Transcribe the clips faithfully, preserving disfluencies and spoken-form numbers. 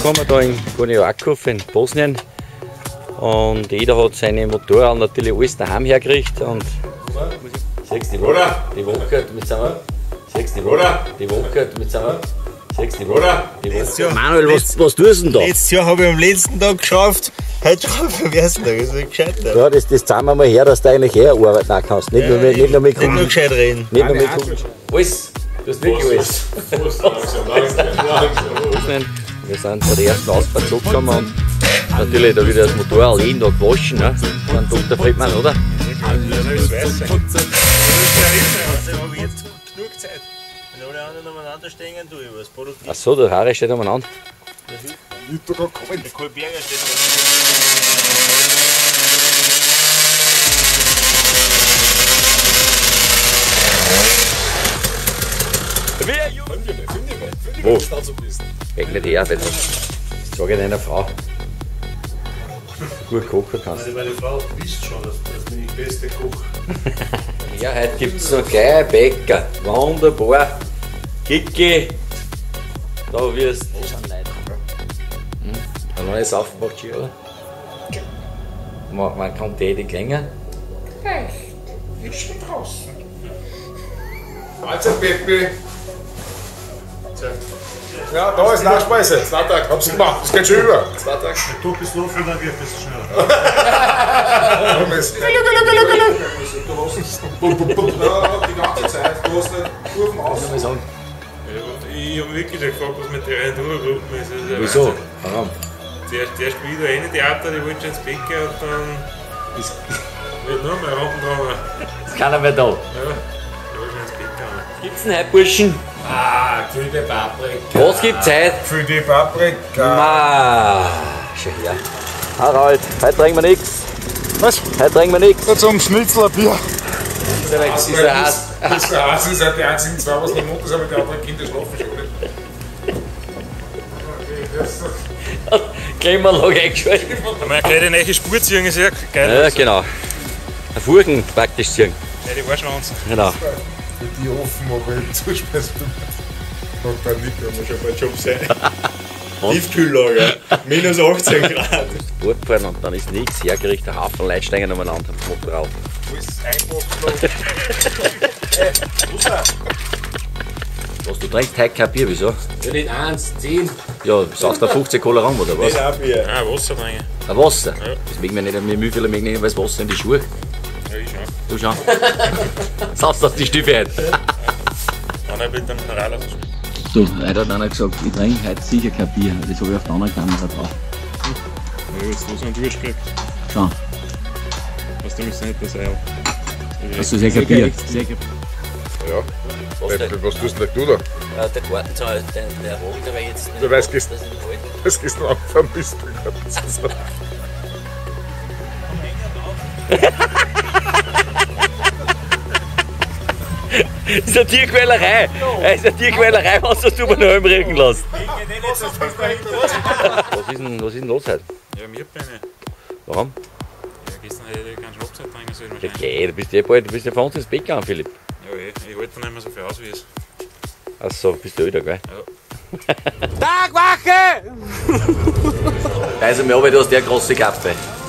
angekommen, da in Gornjakov in Bosnien. Und jeder hat seine Motorräder natürlich alles daheim hergekriegt. Und siehst du, die Woche, die Woche, mit seiner, siehst du, die Woche, die Woche, mit seiner, siehst du, die Woche, die Woche. Manuel, was, was tust du denn da? Letztes Jahr habe ich am letzten Tag geschafft, heute schaffe ich am ersten Tag, das ist gescheit. Ja, das, das zahlen wir mal her, dass du eigentlich eher arbeiten auch kannst. Nicht, ja, nur, mit, nicht nur mit Kunden. Nicht nur gescheit reden. Nicht nur mit Kunden. Alles, du hast wirklich alles. Wir sind bei der ersten Ausfahrt zurückgekommen und natürlich da wieder das Motorrad jeden Tag waschen, ne? Von Doktor Friedmann, oder? Das weiß ich. Da habe ich jetzt genug Zeit. Wenn alle anderen umeinander stehen, tue ich was produktiv. Achso, der Haare steht umeinander. Der Kohlberger steht da. Wo? Weg mit her, bitte. Das sage ich deiner Frau. Gut kochen kannst. Meine Frau wisst schon, dass ich bin die beste Koch. Ja, heute gibt es noch gleich Bäcker. Wunderbar. Kiki. Da wirst du. Hm? Ein neues aufgebracht, oder? Man, man kann tätig länger. Echt? Ich schon draußen. Mahlzeit, Baby. Ja, da ist Nachspeise. Snattag, hab's gemacht. Das geht schon über. Snattag. Du bist noch und dann wird es schneller. Die ganze Zeit. Du hast den Kurven aus. Ich habe wirklich gefragt, was mit der Enduro-Gruppe ist. ist Wieso? Warum? Zuerst, zuerst wieder eine Theater, die wollte schon ins Bäcker und dann ist wird noch mehr Rampendrama. Ist keiner mehr da. Ja, ich wollte schon ins Bäcker. Gibt's denn heute, Burschen? Ah, gefüllte Paprika. Was gibt's heute? Gefüllte Paprika. Ma, schau her. Harald, heute trinken wir nichts. Was? Heute trinken wir nichts. Jetzt um Schnitzel ein Bier. Das ist ein Hass. Das ist der Hass, sind die einzigen zwei, was nicht munter sind, aber die anderen Kinder schlafen schon nicht. Klimaanlage eingeschaltet. Wenn man gleich die neue Spur ziehen, ist ja geil. Ja, genau. Ein Furchen praktisch ziehen. Ja, die Arschwanzen. Genau. Die offen, aber im Zuspeis macht dann nicht, wenn wir schon bei Job sein. Tiefkühllager, minus achtzehn Grad. Fortfahren und dann ist nichts hergerichtet, ein Haufen Leute steigen umeinander am Motorrad. Alles einpacken. Was, du trinkst heute kein Bier, wieso? Ja, nicht eins, zehn. Ja, saust du fünfzehn Cola rum oder was? Nicht ein Bier. Ah, Wasser trinken. Ein Wasser? Ja. Das mögen wir nicht, wir Mühlfehler mögen nicht, weil das Wasser in die Schuhe. Ja, ich schon. Du schon? Saust du die Stiefel ein? Dann ein bisschen Mineral. Du, heute hat einer gesagt, ich trinke heute sicher kein Bier. Das habe ich auf der anderen Kamera drauf. Ja, jetzt muss man durchkriegt. Schau. Was du müsst nicht das sein. Hast du sicher Bier? Sicher. Ja. Was tust denn du da? Ja, der Gartenzaun, der, der Rot, der war jetzt nicht. Du weißt, gehst- das ist alt. Das gehst du angefahren bist. Das ist eine Tierquälerei. Das ist eine Tierquälerei, was du über den Helm regen lässt. Was ist denn, was ist denn los heute? Ja, mir Beine. Warum? Ja, gestern hätte ich keinen Schnaps trinken sollen Ja, wahrscheinlich. geh, du bist ja bald, du bist ja von uns ins Bett gegangen, Philipp. Ja, eh. Ich halte nicht mehr so viel aus wie es. Achso, bist du älter, gell? Ja. Tagwache! Also mir aber, du hast der große Kapfe.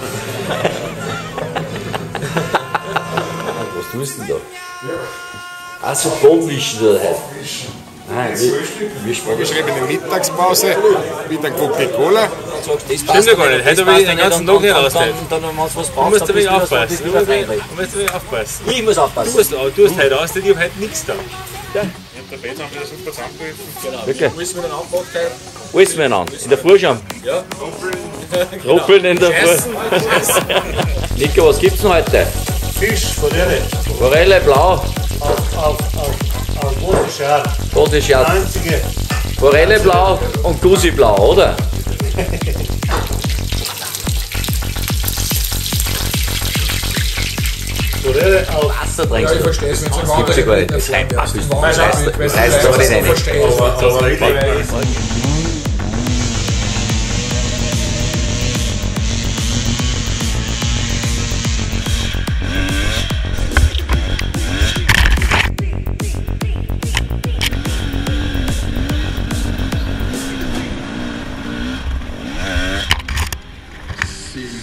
Was tust du denn da? Ah, so Bodenwischen da heute. Ah, wir Vorgeschriebene Mittagspause, wieder Coca-Cola. Stimmt ja gar nicht. Heute habe ich den ganzen Tag nicht ausgehalten. Dann, wenn du was Du brauchst, musst ein dann wenig bist aufpassen. du Du wieder musst ein reinreden. wenig aufpassen. Ich muss Du aufpassen. musst, du hast heute aus, ich habe heute nichts da. Ja. Ich habe der Bett haben wieder super zusammengeholfen. Genau. Wirklich? Alles mit einem Anpack heute. Alles miteinander. In der Früh schon. Ja. Ruppeln in der Früh. Nico, was gibt's denn heute? Fisch, Forelle. Forelle blau. Auf, auf, auf, auf Bodenschad. Das ist ja Einzige. Forelle blau und Gusi blau, oder? Forelle auf. Wasser trinkst du. verstehe es nicht so. Das gibt's ja gar nicht. Das reimt fast. Das heißt, das heißt aber nicht rein.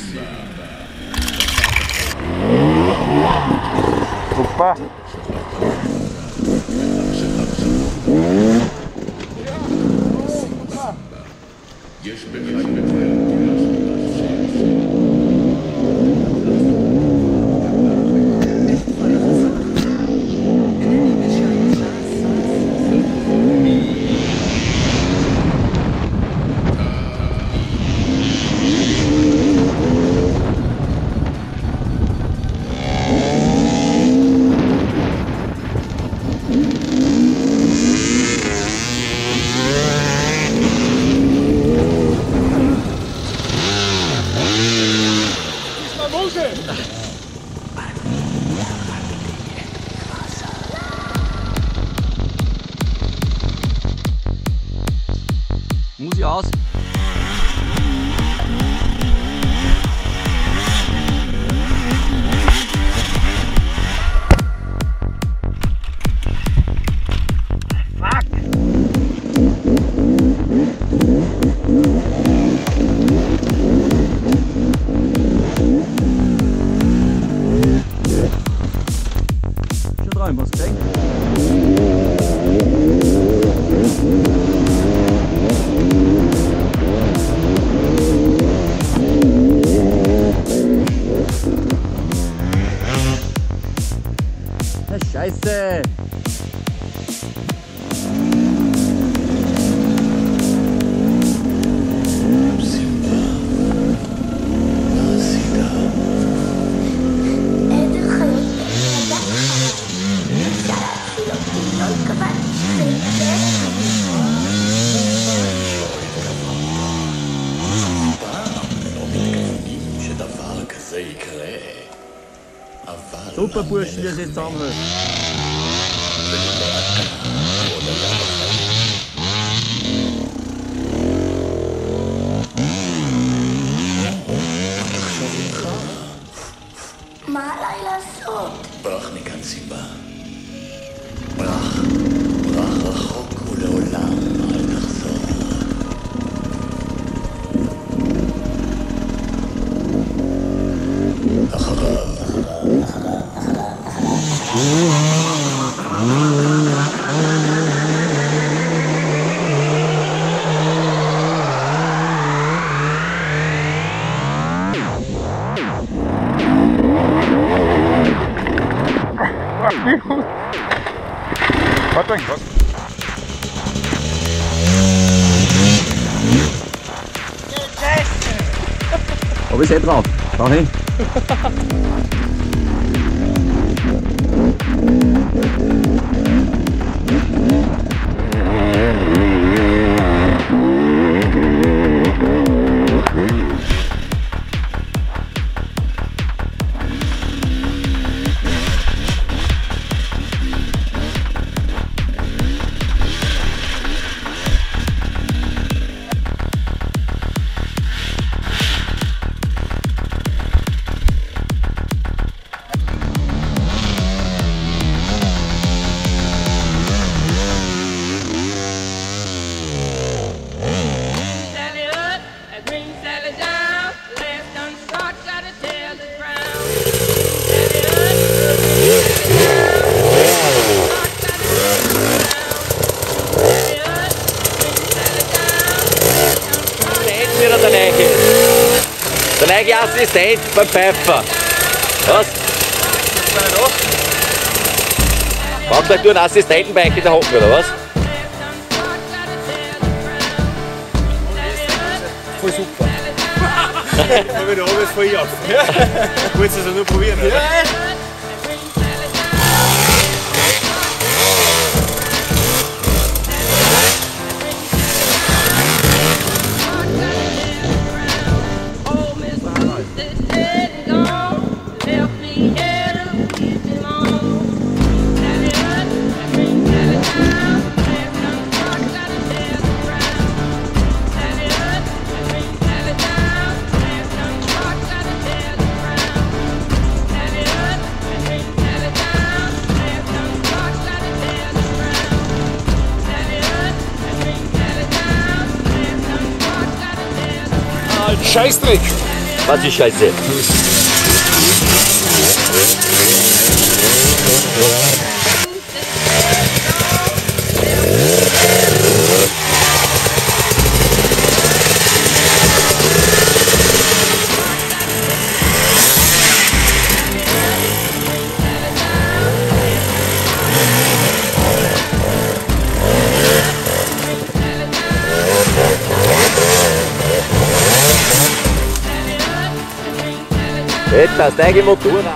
Super. Muss ich aus? Schon dran, was kriegt? Scheiße! Super Burschen, wie es jetzt zusammenhält. Malala Sot. ברח מכאן סיבה. ברח, ברח רחוק ולעולם אל תחזור. אחריו. Warte, was? Ob ich eh drauf? Schau hin. Der neue Assistent beim Pfeffer. Was? Braucht gleich du einen Assistenten bei euch in der Hocken, oder was? Voll super. Da wird alles voll auf. Ich wollte es also nur probieren. Oder? Scheißdreck! Was ist scheiße? Jetzt steige ich Motor an.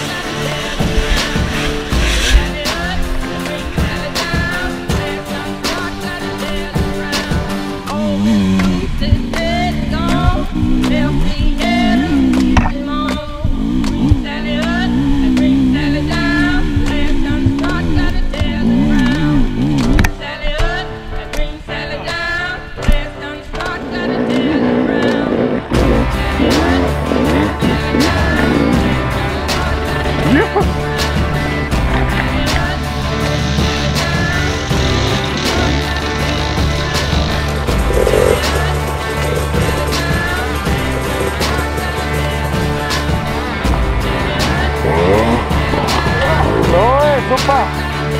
Super!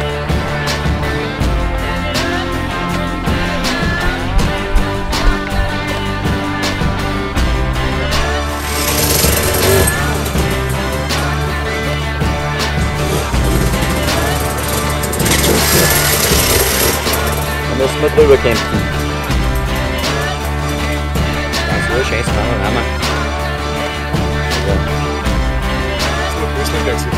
Da müssen wir drüber kämpfen. Das war ein scheiß Panorama. Das ist ein bisschen